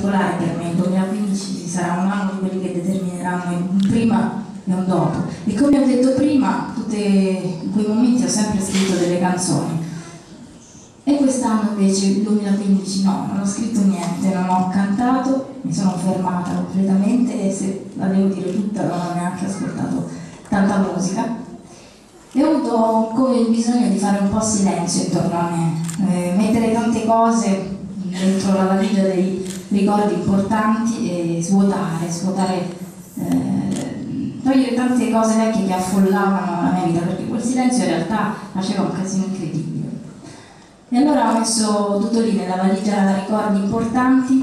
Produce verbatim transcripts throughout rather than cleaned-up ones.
particolare per me, il duemilaquindici sarà un anno di quelli che determineranno un prima e un dopo. E come ho detto prima, tutte, in quei momenti ho sempre scritto delle canzoni. E quest'anno invece, il duemilaquindici, no, non ho scritto niente, non ho cantato, mi sono fermata completamente e se la devo dire tutta non ho neanche ascoltato tanta musica. E ho avuto come il bisogno di fare un po' silenzio intorno a me, eh, mettere tante cose dentro la valigia dei ricordi importanti e svuotare, svuotare, eh, togliere tante cose vecchie che affollavano la mia vita, perché quel silenzio in realtà faceva un casino incredibile. E allora ho messo tutto lì nella valigia ricordi importanti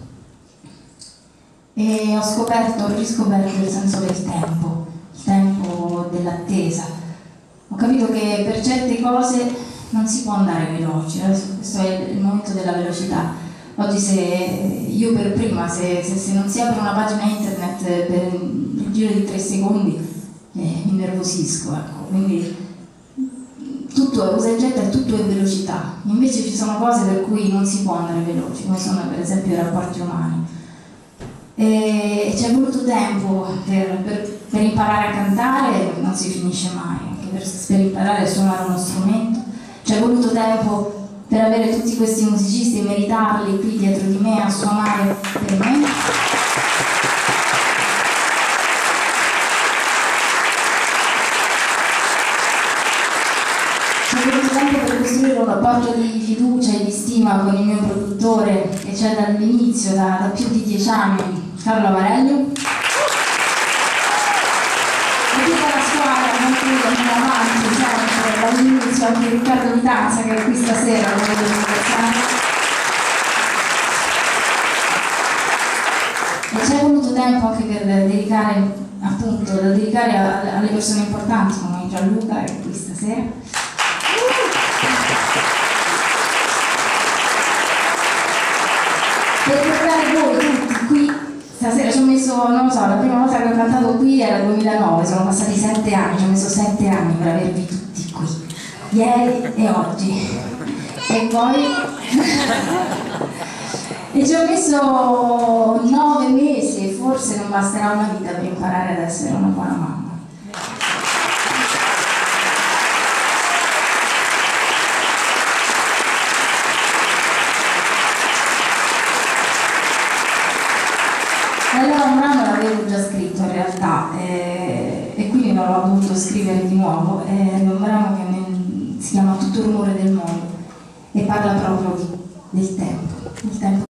e ho scoperto, ho riscoperto il senso del tempo, il tempo dell'attesa. Ho capito che per certe cose non si può andare veloci, adesso questo è il momento della velocità. Oggi se io per prima, se, se, se non si apre una pagina internet per il giro di tre secondi, eh, mi innervosisco, ecco. Quindi tutto è usa e getta e tutto è velocità. Invece ci sono cose per cui non si può andare veloci, come sono per esempio i rapporti umani. E ci è voluto tempo per, per, per imparare a cantare, non si finisce mai, anche per, per imparare a suonare uno strumento. Ci è voluto tempo per avere tutti questi musicisti e meritarli qui dietro di me a suonare per me. Ci è voluto tempo per costruire un rapporto di fiducia e di stima con il mio produttore, che c'è dall'inizio, da, da più di dieci anni, Carlo Avarello. E tutta la squadra con cui andiamo avanti, sempre, dall'inizio, anche Riccardo Vitanza che è qui stasera, lo vedo ringraziare. E ci è voluto tempo anche per dedicare, appunto, da dedicare a, alle persone importanti come Gianluca che è qui stasera. Per portare voi tutti qui stasera ci ho messo, non lo so, la prima volta che ho cantato qui era il duemilanove, sono passati sette anni, ci ho messo sette anni per avervi tutti qui, ieri e oggi. E poi e ci ho messo nove mesi e forse non basterà una vita per imparare ad essere una buona mamma. Allora un brano l'avevo già scritto in realtà eh, e quindi non l'ho dovuto scrivere di nuovo, è un brano che nel, si chiama Tutto il rumore del mondo e parla proprio del tempo, il tempo